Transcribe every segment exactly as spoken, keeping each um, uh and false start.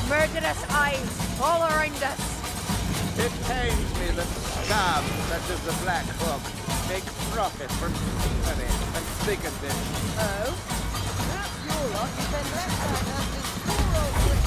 Murderous eyes all around us. It pains me that scum such as the Black Book make profit from tyranny and bigotry. Oh? Perhaps your lot has been left by us this poor old...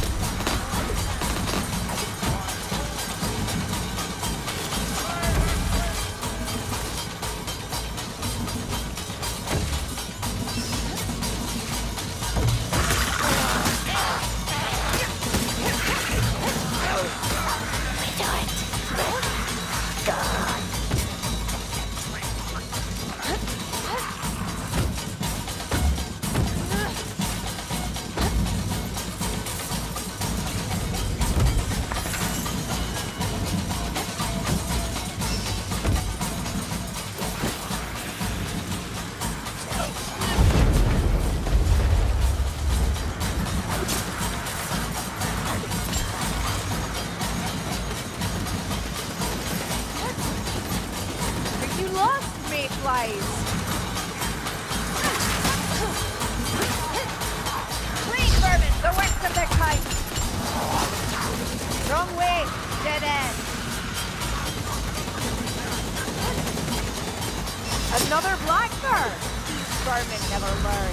Another blackbird! These vermin never learn.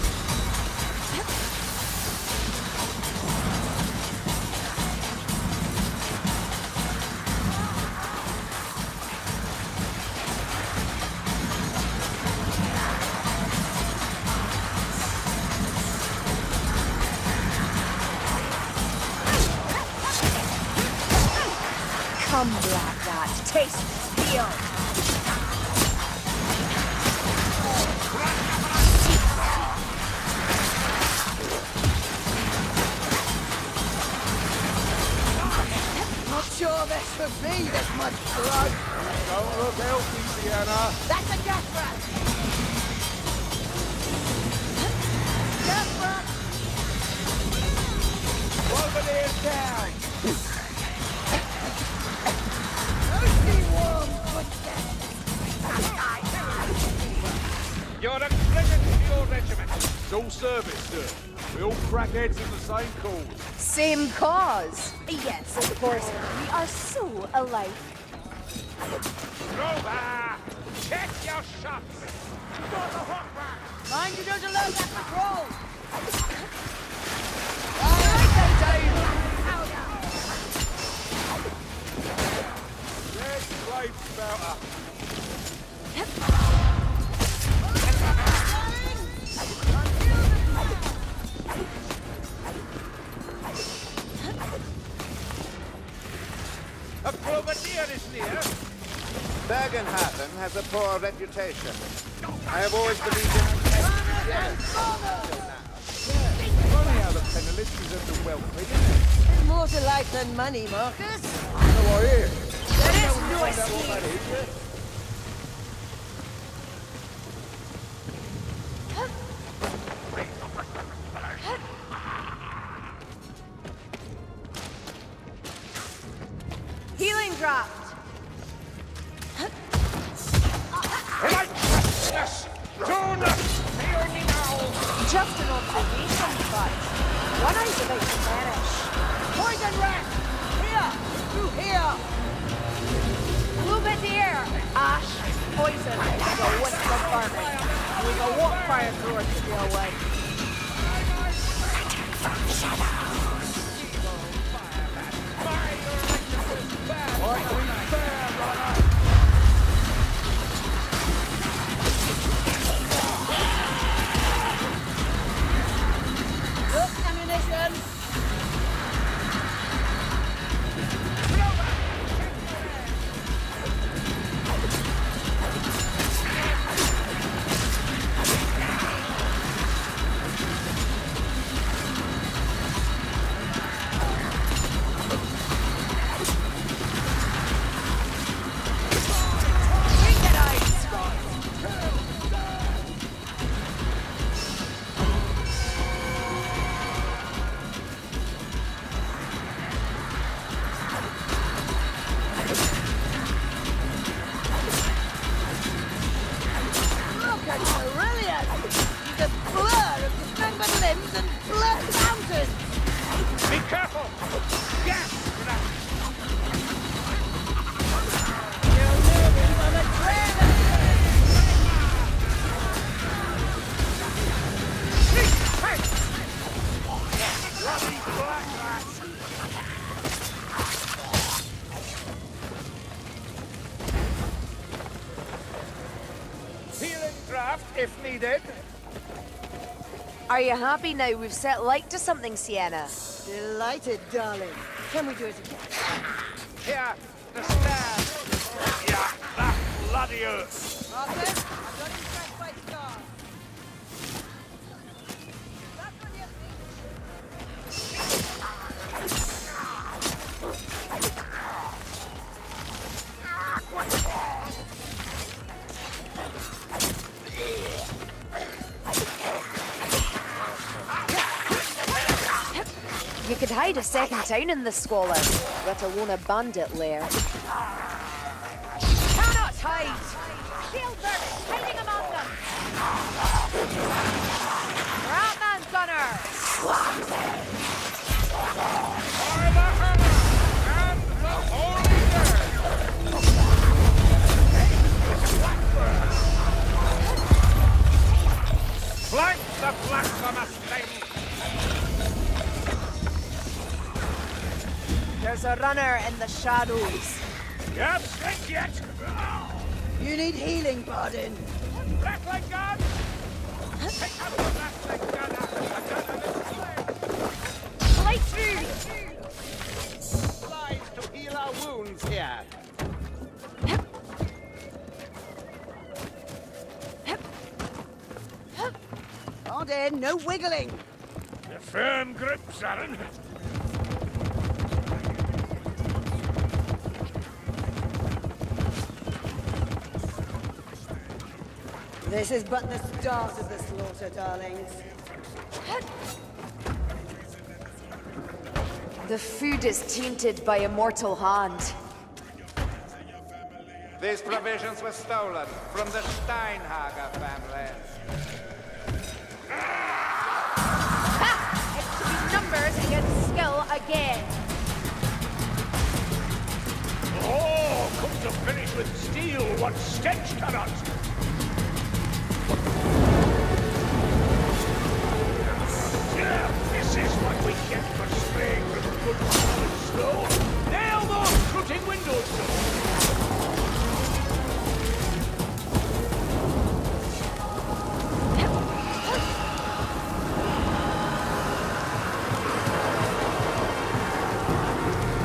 Come, Black Rat, taste steel! Sure this would be this much blood. Don't look healthy, Sienna. That's a death rat. Death rat. Over down. Thirsty warm footsteps. You're a credit to your regiment. It's all service, sir. We all crackheads in the same cause. Same cause? Yes, of course. We are so alike. Grover! Check your shots! You got the hot back! Mind you don't allow that patrol. Red flame spouter. A Provadeer is near. Bergenhafen has a poor reputation. I have always believed in yes. Funny how the penniless is of the wealthy, isn't it? There's more to life than money, Marcus. So I hear. There is no escape. Healing dropped. Yes! Turn! Hear me now! Just an observation, but one eye's about to vanish. Poison rat! Here! Through here! Provadeer! Ash, poison, the wisp of vermin. We will walk fire towards the away. From shadows. Look, ammunition! if needed. Are you happy now we've set light to something, Sienna? Delighted, darling. Can we do it again? Here, the stairs. Yeah, that bloody earth. Martin, I'm not impressed by stars. That's what you You could hide a second town in this squalor, let alone a bandit lair. Cannot hide! Shieldburg is hiding among them! We're out, man, gunner! By the hammer and the holy bird. Flank the blasphemous thing! There's a runner in the shadows. Yep, think yet. You need healing, Bardin. Rattling gun! Pick up the rattling gun after the gun of this way. Light through! Supplies to heal our wounds here. Bardin, no wiggling. A firm grip, Saren. This is but the start of the slaughter, darlings. The food is tainted by a mortal hand. These provisions were stolen from the Steinhager family. Ha! It's to be numbers against skill again! Oh, come to finish with steel what stench cannot. Yeah, this is what we get for straying from good solid stone. Nail those crooked windows doors.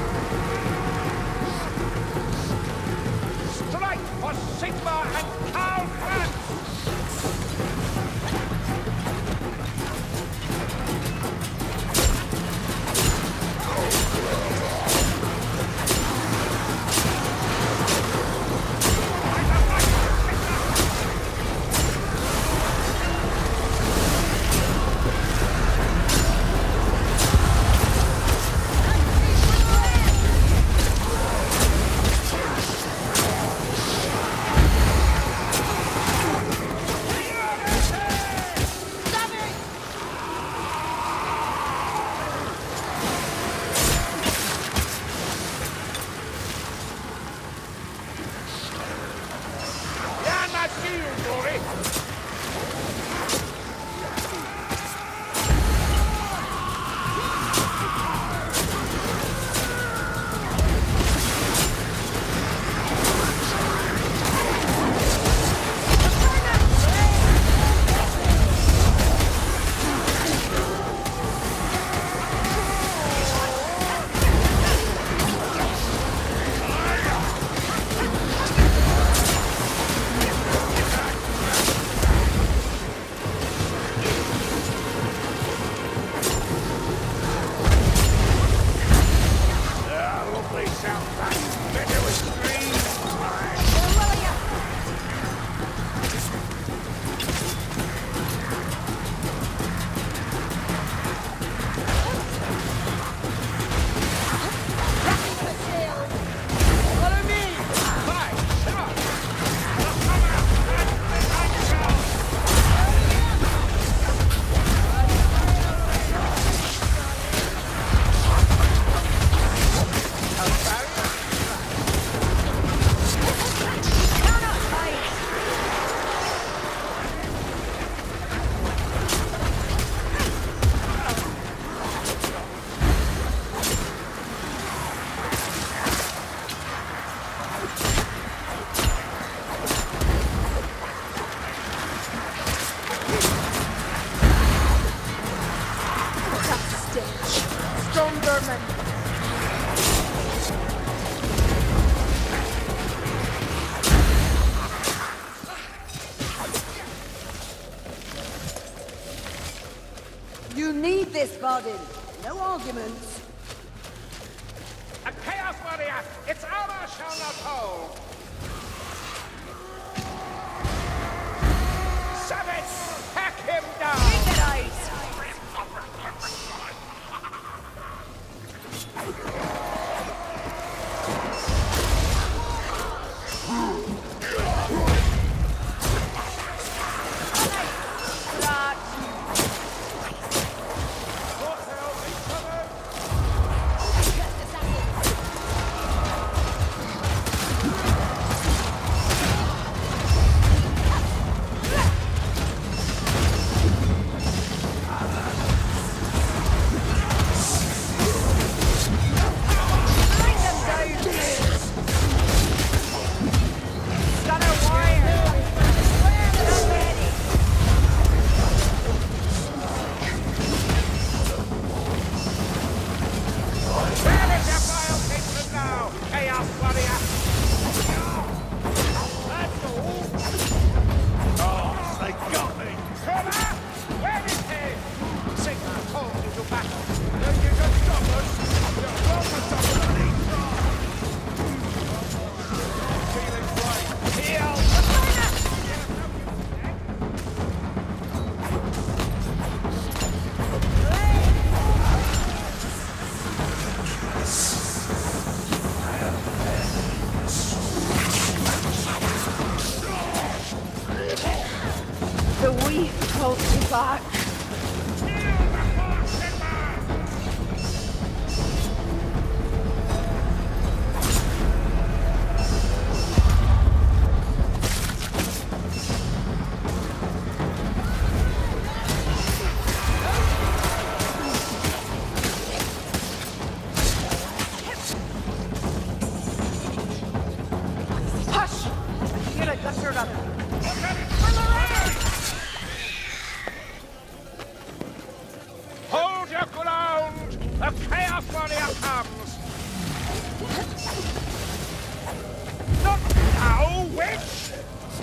Strike for Sigma and Khan! this, Vardin. No arguments. A Chaos Warrior! Its armor shall not hold! Savage! Hack him down! Take it out! Back. Hush! You're a gutter up. Hold your ground! The Chaos Warrior comes! Not now, witch!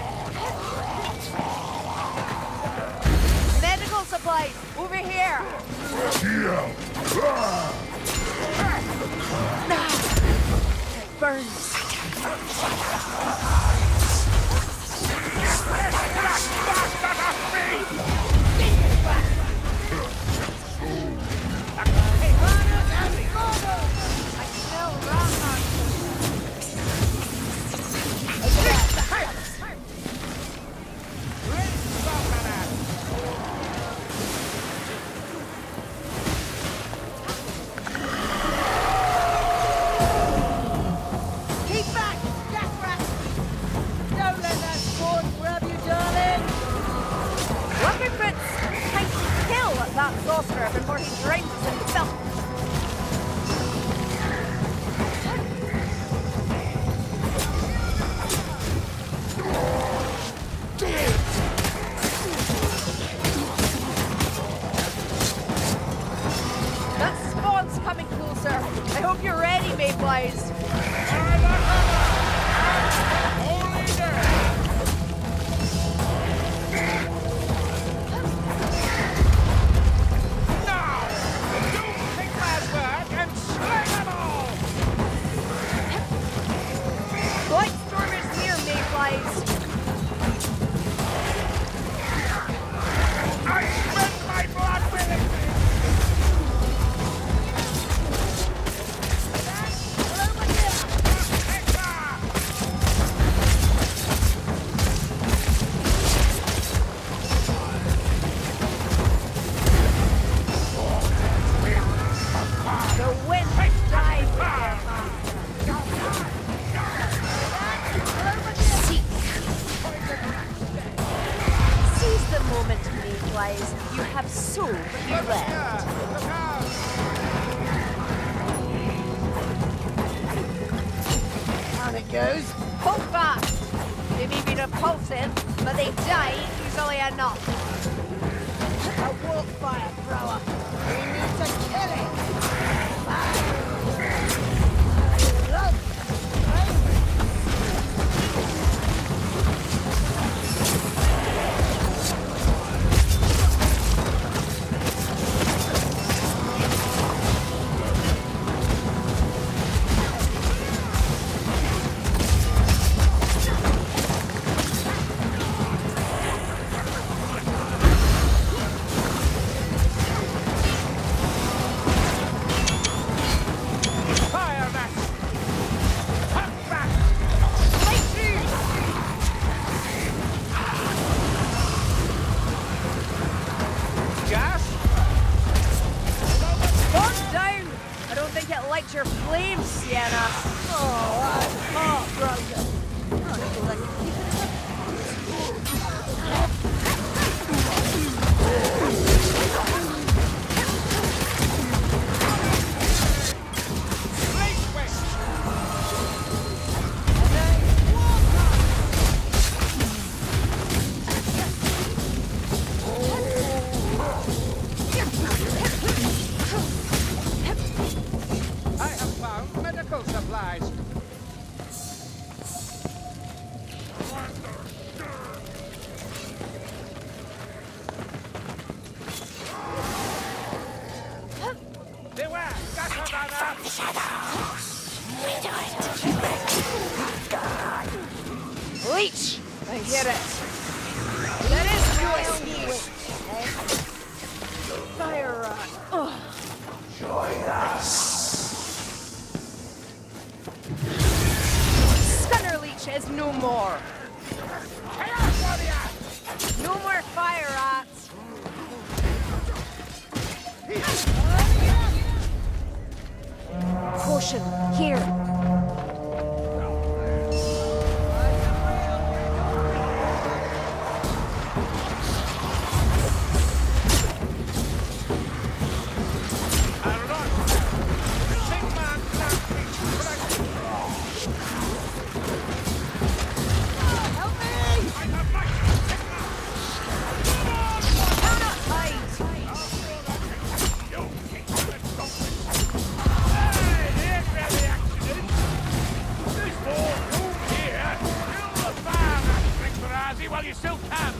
Medical supplies, over here! It burns. That sorcerer before he drowns us in filth. That spawn's coming closer. I hope you're ready, Mayflies. You have so little left. On it goes. Hold fast! They may be repulsive, but they die easily enough. A wolf fire thrower. We need to kill it. Fire. get light your flames, Sienna. Oh, I'm heartbroken. I thought I could keep it up. I have found medical supplies. Beware! Gatorana! Leech! I hear it. There is no escape. Fire rat. Oh. Stunner Leech is no more. Chaos Warrior! No more fire rats. Caution, here. Cannot hide. While you still can.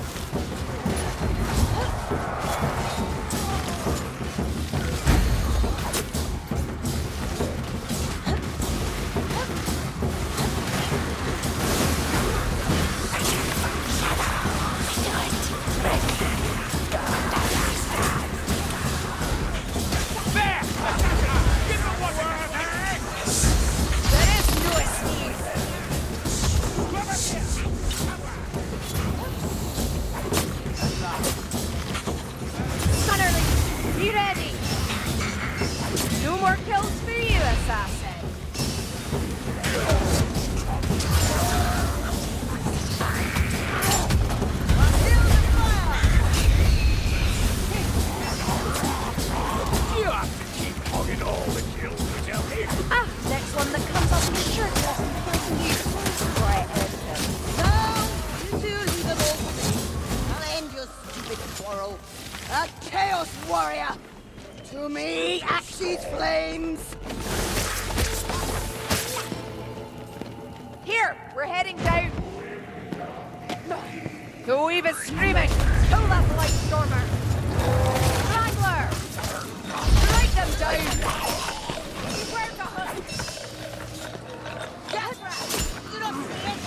There! Give them what we're There is no escape. Stunner Leech, be ready. No more kills for you, assassin. You have to keep hogging all the kills yourself here. Ah, next one that comes up is sure to have some person you. Right, Edmund. Now, you two leave it all to me. I'll end your stupid quarrel. A Chaos Warrior! To me, Axe's flames! Here, we're heading down. The weave is screaming. Kill that light stormer. Strangler! Strike them down. Where to hunt? Get back! You don't see it?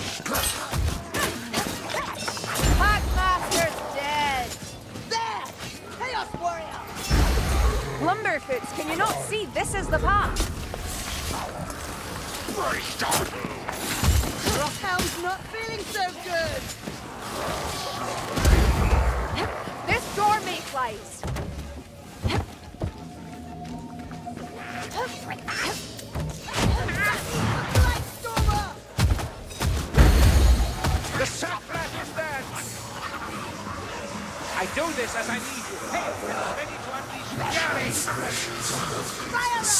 Packmaster's dead. There! Chaos Warrior! Lumberfoots, can you not see this is the path? Rockhound's not feeling so good! This door may flies. Light Stormer! The saprat is dead! I do this as I need you. Hey, ready to unleash Gary! Fire rat!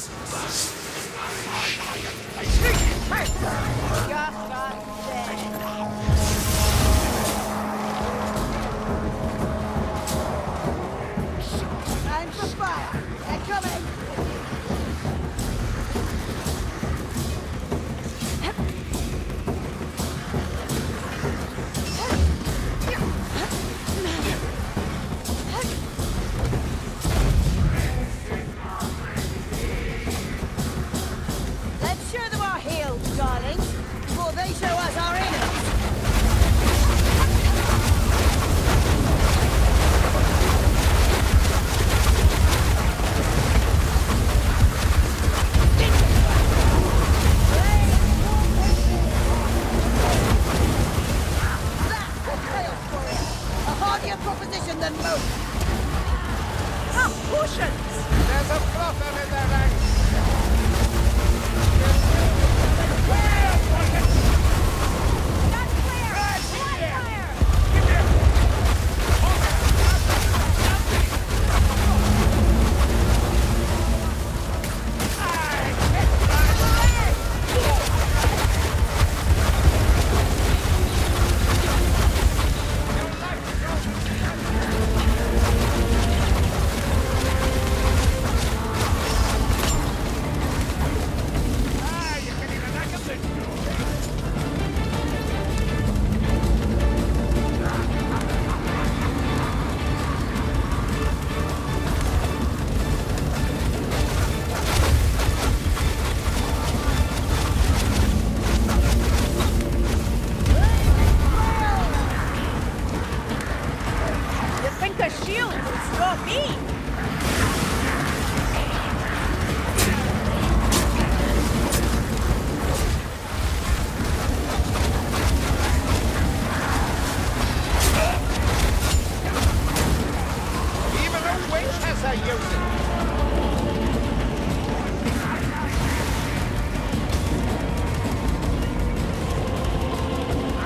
Just got dead. Time for fire! They're coming!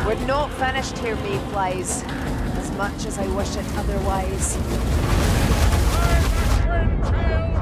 We're not finished here, Mayflies, as much as I wish it otherwise. I'm a twin-tailed